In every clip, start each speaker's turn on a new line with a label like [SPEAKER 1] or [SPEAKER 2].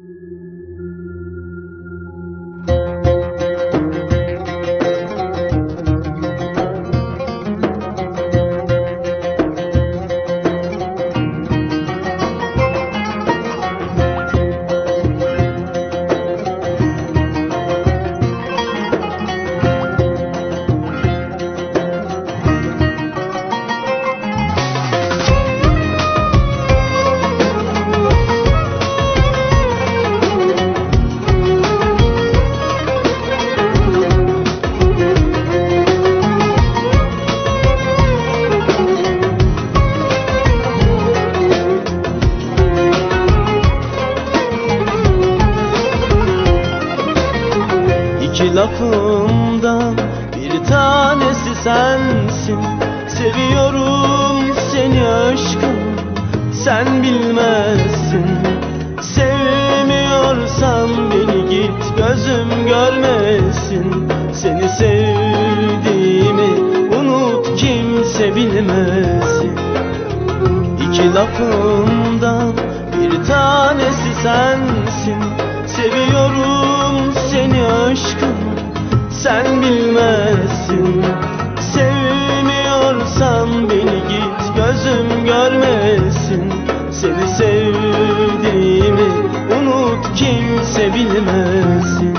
[SPEAKER 1] İki lafımdan bir tanesi sensin. Seviyorum seni aşkım, sen bilmezsin. Sevmiyorsan beni git, gözüm görmesin. Seni sevdiğimi unut, kimse bilmesin. İki lafımdan bir tanesi sensin. Seviyorum seni aşkım, sen bilmezsin. Sevmiyorsan beni git, gözüm görmesin. Seni sevdiğimi unut, kimse bilmesin.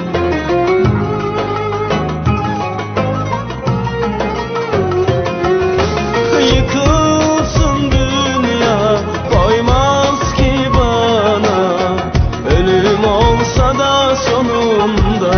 [SPEAKER 1] Yıkılsın dünya, koymaz ki bana. Ölüm olsa da sonunda.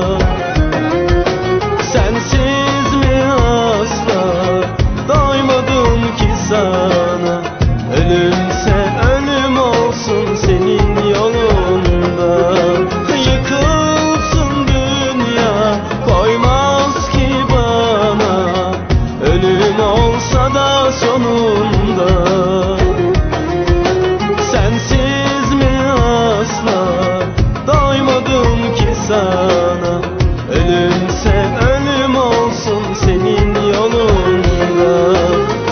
[SPEAKER 1] Sensiz mi asla doymadım ki sana. Ölümse ölüm olsun senin yolunda. Yıkılsın dünya, koymaz ki bana. Ölüm olsa da sonunda. Sensiz mi asla doymadım ki sana. Ölümse ölüm olsun senin yolunda.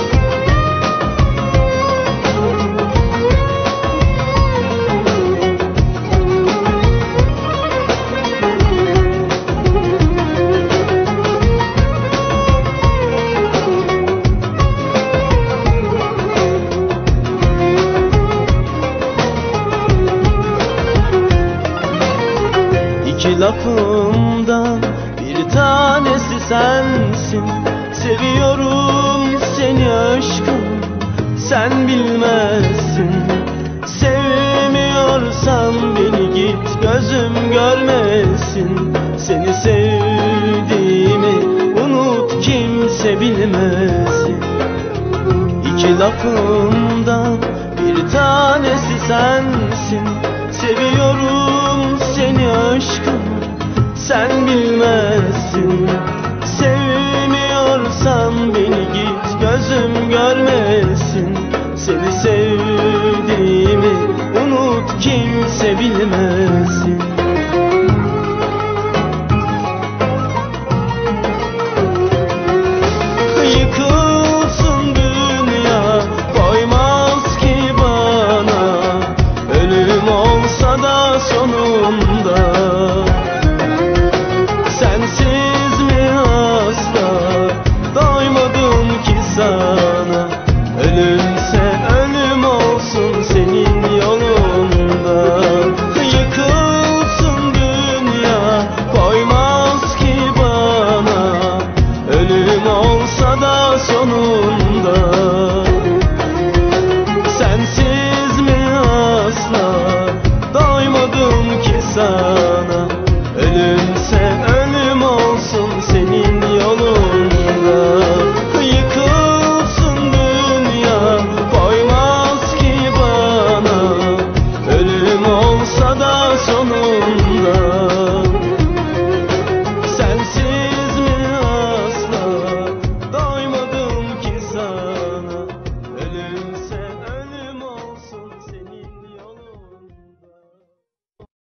[SPEAKER 1] İki lafımdan bir tanesi sensin. Seviyorum seni aşkım, sen bilmezsin. Sevmiyorsan beni git, gözüm görmesin. Seni sevdiğimi unut, kimse bilmesin. İki lafımdan bir tanesi sensin. Seviyorum seni aşkım, sen bilmezsin. Sevmiyorsan beni git, gözüm görmesin. Seni sevdiğimi unut, kimse bilmesin. Yıkılsın dünya, koymaz ki bana. Ölüm olsa da sonunda.